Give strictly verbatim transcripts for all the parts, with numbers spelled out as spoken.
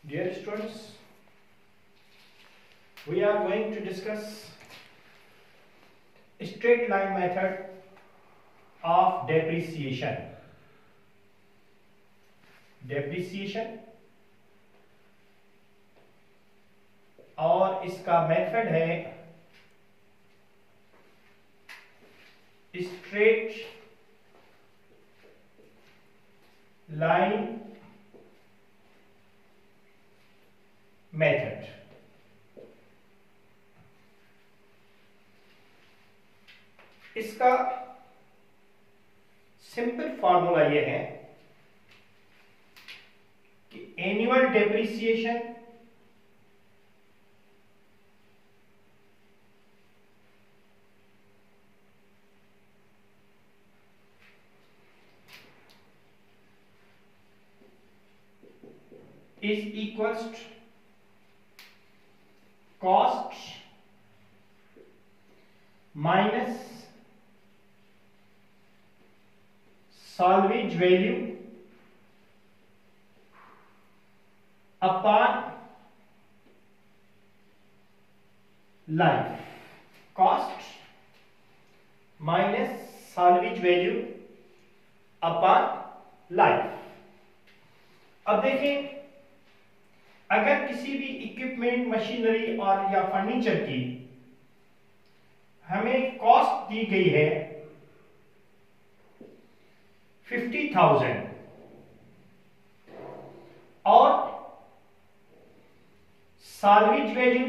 Dear students, we are going to discuss straight line method of depreciation. Depreciation और इसका method है straight line method. इसका simple formula यह है कि annual depreciation is equals to cost minus salvage value upon life. Cost minus salvage value upon life. अब देखें, अगर किसी भी इक्विपमेंट, मशीनरी और या फर्नीचर की हमें कॉस्ट दी गई है फिफ्टी थाउजेंड और साल्वेज वैल्यू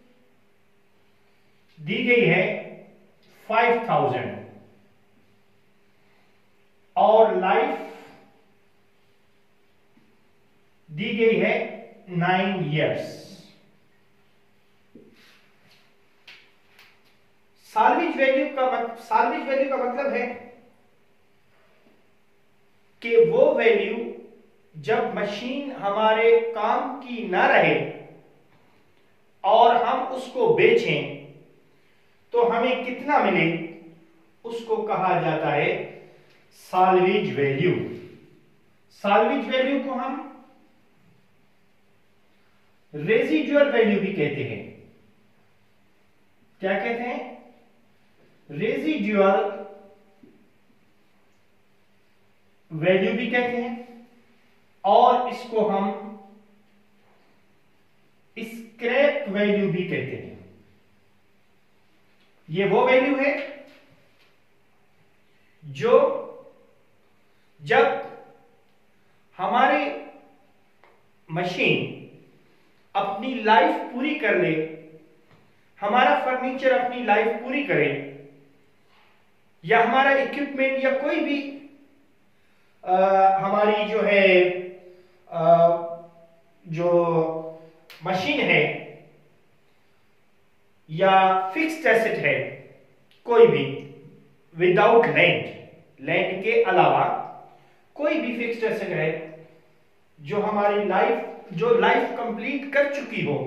दी गई है फाइव थाउजेंड और लाइफ दी गई है नाइन ईयर्स. साल्वेज वैल्यू का साल्वेज वैल्यू का मतलब है कि वो वैल्यू जब मशीन हमारे काम की ना रहे और हम उसको बेचें तो हमें कितना मिले, उसको कहा जाता है साल्वेज वैल्यू. साल्वेज वैल्यू को हम रेजिडुअल वैल्यू भी कहते हैं. क्या कहते हैं? रेजिडुअल वैल्यू भी कहते हैं और इसको हम स्क्रैप वैल्यू भी कहते हैं. ये वो वैल्यू है जो जब हमारी मशीन अपनी लाइफ पूरी कर ले, हमारा फर्नीचर अपनी लाइफ पूरी करे, या हमारा इक्विपमेंट या कोई भी आ, हमारी जो है आ, जो मशीन है या फिक्स्ड एसेट है, कोई भी विदाउट लैंड, लैंड के अलावा कोई भी फिक्स्ड एसेट है जो हमारी लाइफ जो लाइफ कंप्लीट कर चुकी हो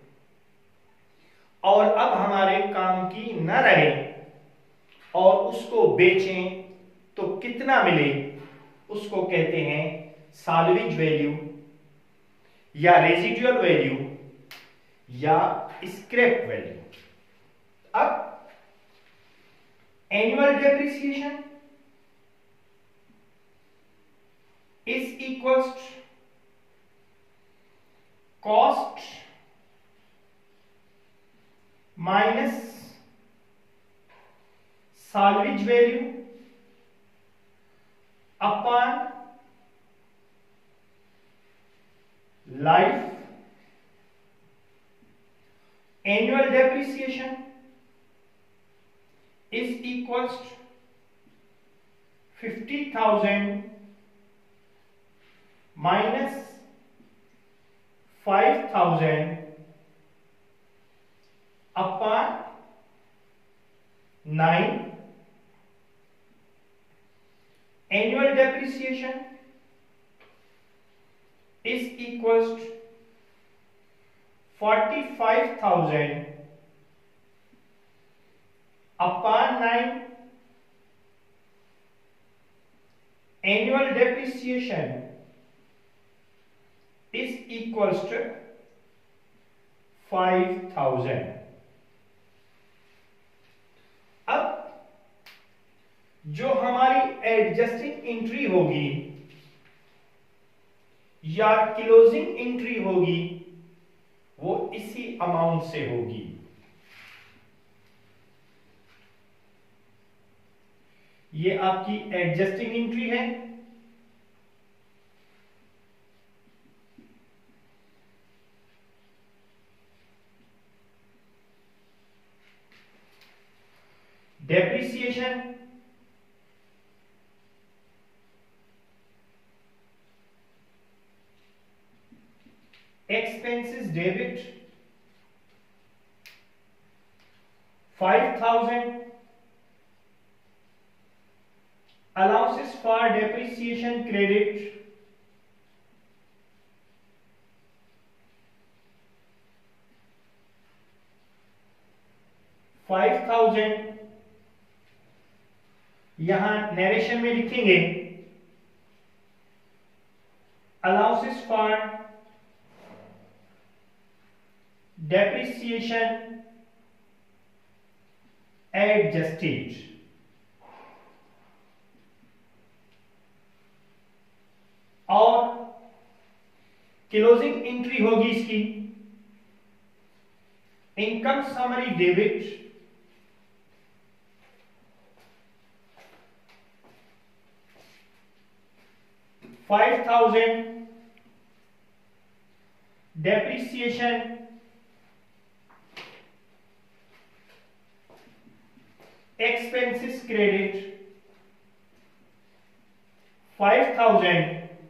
और अब हमारे काम की न रहे और उसको बेचें तो कितना मिले, उसको कहते हैं साल्वेज वैल्यू या रेजिडुअल वैल्यू या स्क्रैप वैल्यू. अब annual depreciation is equals to cost minus salvage value upon life. Annual depreciation is equals to fifty thousand minus five thousand upon nine. Annual depreciation is equals to forty-five thousand upon nine. Annual depreciation is equals to five thousand. अब जो हमारी adjusting entry होगी या closing entry होगी वो इसी amount से होगी। ये आपकी एडजस्टिंग एंट्री है, depreciation expenses debit five thousand, allowances for depreciation credit five thousand। यहां नरेशन में लिखेंगे allowances for depreciation adjusted, और क्लोजिंग एंट्री होगी इसकी income summary debit five thousand, depreciation expenses credit five thousand.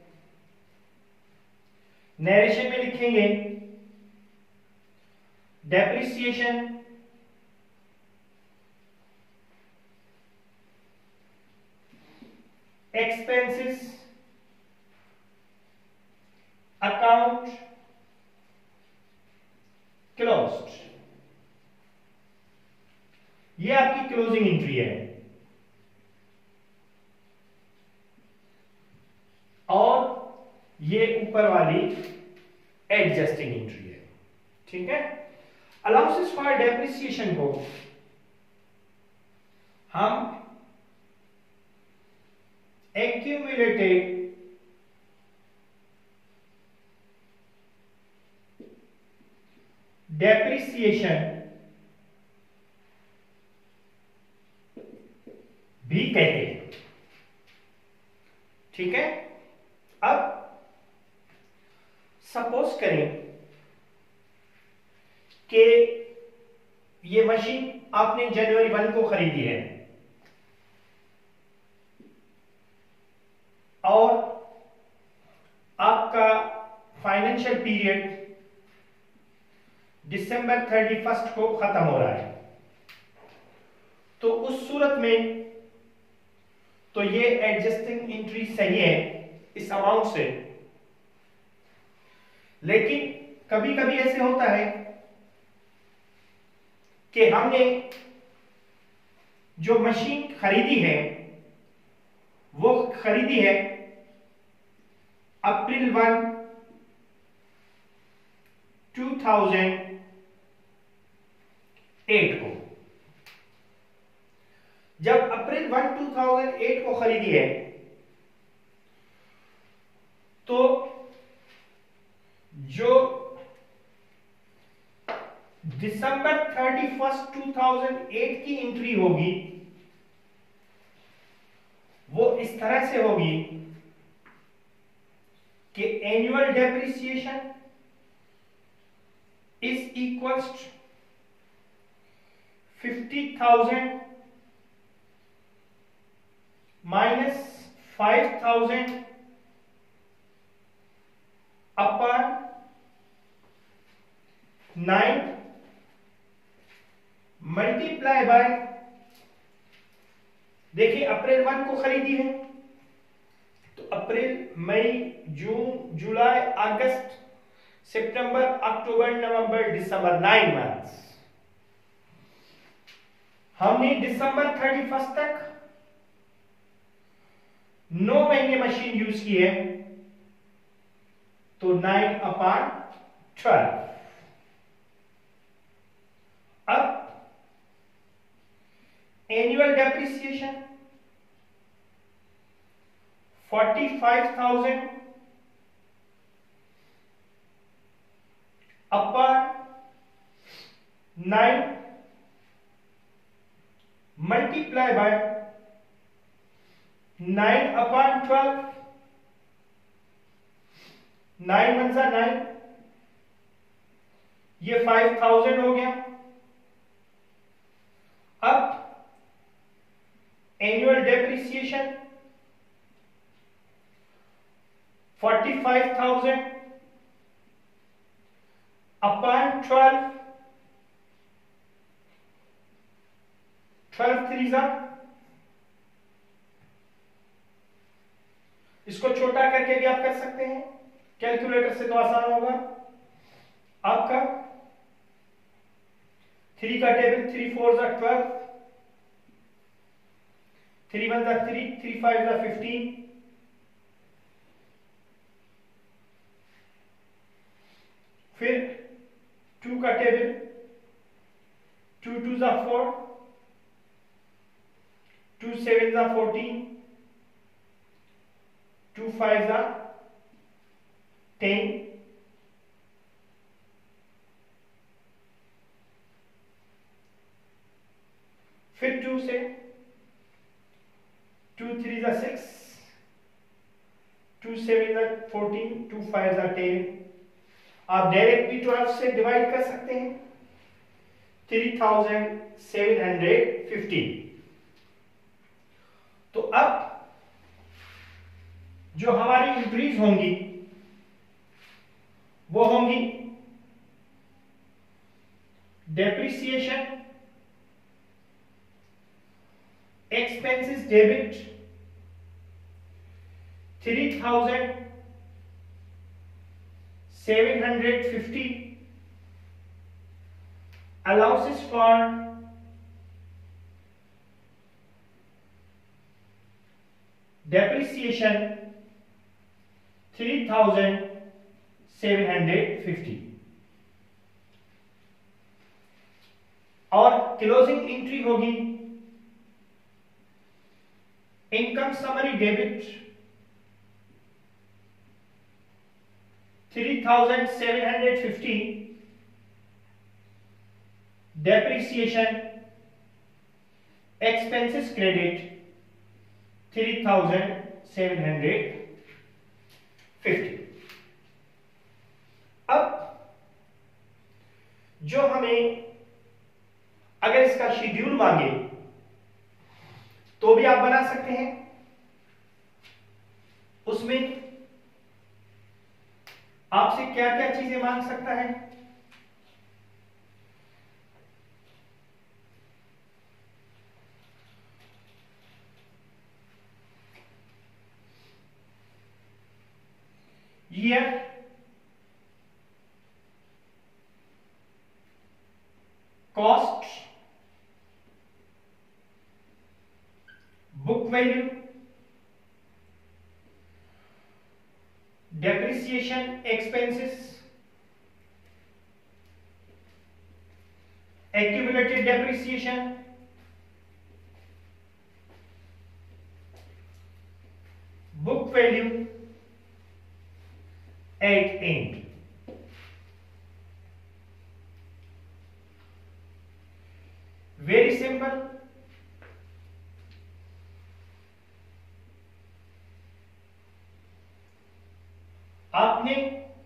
Narration में लिखेंगे depreciation expenses account closed. ये आपकी क्लोजिंग एंट्री है, और ये ऊपर वाली एडजस्टिंग एंट्री है। ठीक है। अलाउंसेस फॉर डेप्रिसिएशन को हम एक्यूमुलेटेड डेप्रिसिएशन भी कहते हैं। ठीक है। अब सपोज करें कि ये मशीन आपने जनवरी वन को खरीदी है और आपका financial period December thirty first को खत्म हो रहा है, तो उस सूरत में तो ये एडजस्टिंग एंट्री सही है इस अमाउंट से। लेकिन कभी कभी ऐसे होता है कि हमने जो मशीन खरीदी है वो खरीदी है April one two thousand eight को। जब April one two thousand eight को खरीदी है तो जो December thirty first two thousand eight की एंट्री होगी वो इस तरह से होगी कि annual depreciation is equals to fifty thousand minus five thousand upon nine multiply by, देखिए अप्रैल वन को खरीदी है तो अप्रैल मई जून जुलाई अगस्त सितंबर अक्टूबर नवंबर दिसंबर, नाइन मंथ्स। हमने दिसंबर थर्टी फर्स्ट तक नौ महीने मशीन यूज की है, तो नाइन अपॉन ट्वेल्व। अब annual depreciation forty five thousand upon nine multiply by nine upon twelve. Nine one सा नाइन, ये फाइव थाउजेंड हो गया। अब annual depreciation forty five thousand upon twelve. Twelve three जा, इसको छोटा करके भी आप कर सकते हैं, कैलकुलेटर से तो आसान होगा आपका। थ्री का टेबल, थ्री फोर जा ट्वेल्व, थ्री वन जा थ्री, थ्री फाइव जा फिफ्टीन, फिर टू का टेबल, टू टू जा फोर, टू सेवन जा फोर्टीन, टू फाइव जा टेन, फिर टू से टू थ्री जा सिक्स, टू सेवन जा फोर्टीन, टू फाइव जा टेन। आप डायरेक्ट भी ट्वेल्व से डिवाइड कर सकते हैं, three thousand seven hundred fifteen. तो अब जो हमारी इंक्रीज होंगी वो होंगी depreciation expenses debit three thousand seven hundred fifty, allowances for depreciation three thousand seven hundred fifty, और क्लोजिंग एंट्री होगी income summary debit three thousand seven hundred fifty, depreciation expenses credit three thousand seven hundred fifty। अब जो हमें अगर इसका schedule मांगे तो भी आप बना सकते हैं। उसमें आपसे क्या क्या चीजें मांग सकता है, year, cost, book value, depreciation expenses, accumulated depreciation, book value at end। Very simple. आपने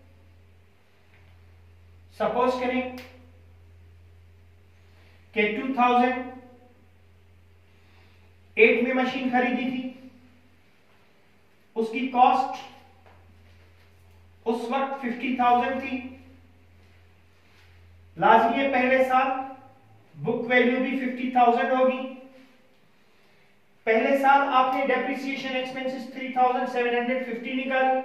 सपोज करें कि टू थाउजेंड एट में मशीन खरीदी थी, उसकी कॉस्ट उस वक्त फिफ्टी थाउजेंड थी। लाजमी है पहले साल बुक वैल्यू भी फिफ्टी थाउजेंड होगी। पहले साल आपने depreciation expenses three thousand seven hundred fifty निकाली,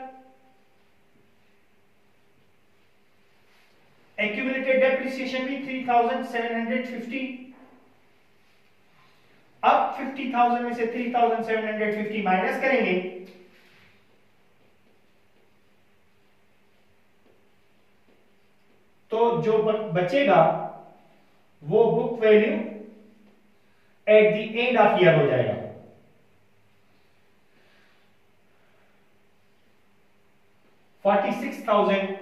एक्यूमुलेटेड डेप्रिसिएशन भी three thousand seven hundred fifty. अब फिफ्टी थाउजेंड में से three thousand seven hundred fifty minus करेंगे तो जो बचेगा वो book value at the end of year हो जाएगा। Forty six thousand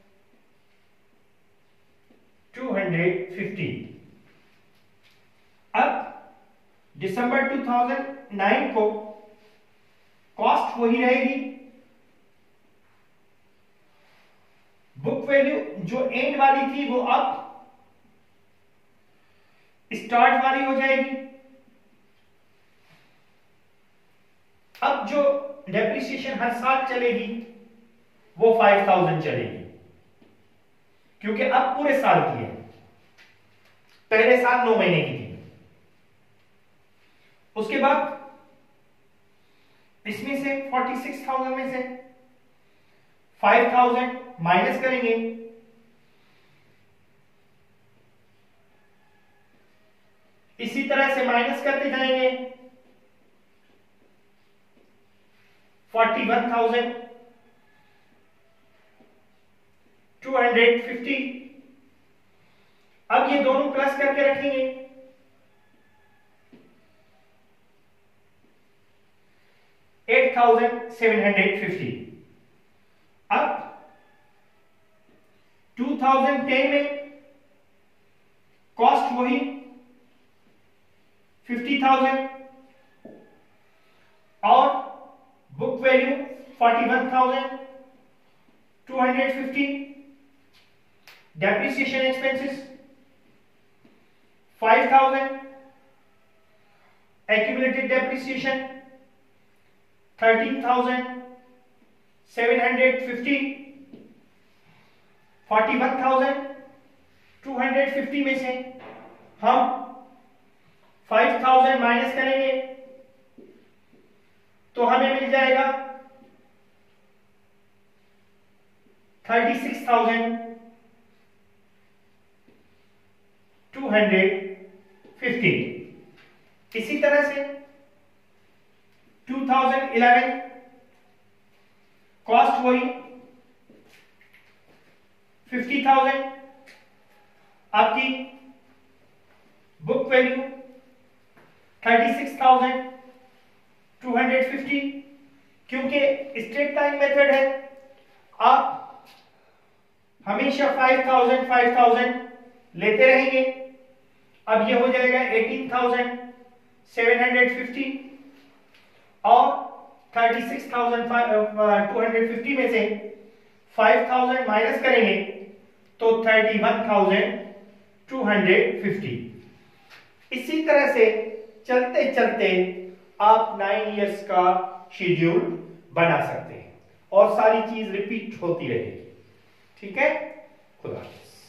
two hundred fifty. अब दिसंबर टू थाउजेंड नाइन को कॉस्ट वही रहेगी, बुक वैल्यू जो एंड वाली थी वो अब स्टार्ट वाली हो जाएगी। अब जो डेप्रिसिएशन हर साल चलेगी वो फाइव थाउजेंड चलेगी, क्योंकि अब पूरे साल की है, पहले साल नौ महीने की थी। उसके बाद इसमें से फोर्टी सिक्स थाउजेंड में से फाइव थाउजेंड माइनस करेंगे, इसी तरह से माइनस करते जाएंगे forty one thousand two hundred fifty. अब ये दोनों प्लस करके रखेंगे, eight thousand seven hundred fifty. अब टू थाउजेंड टेन में कॉस्ट वही फिफ्टी थाउजेंड और book value forty one thousand two hundred fifty. Depreciation expenses five thousand, accumulated depreciation thirteen thousand seven hundred fifty. Forty one thousand two hundred fifty में से हम five thousand minus करेंगे तो हमें मिल जाएगा thirty six thousand two hundred fifty. इसी तरह से टू थाउजेंड इलेवन कॉस्ट वही फिफ्टी थाउजेंड, आपकी book value thirty six thousand two hundred fifty. क्योंकि स्ट्रेट लाइन मेथड है, आप हमेशा फाइव थाउजेंड फाइव थाउजेंड लेते रहेंगे। अब ये हो जाएगा eighteen thousand seven hundred fifty और thirty six thousand two hundred fifty में से फाइव थाउजेंड माइनस करेंगे तो thirty one thousand two hundred fifty. इसी तरह से चलते चलते आप नाइन इयर्स का शेड्यूल बना सकते हैं और सारी चीज रिपीट होती रहेगी। ठीक है, खुदा हाफिज़।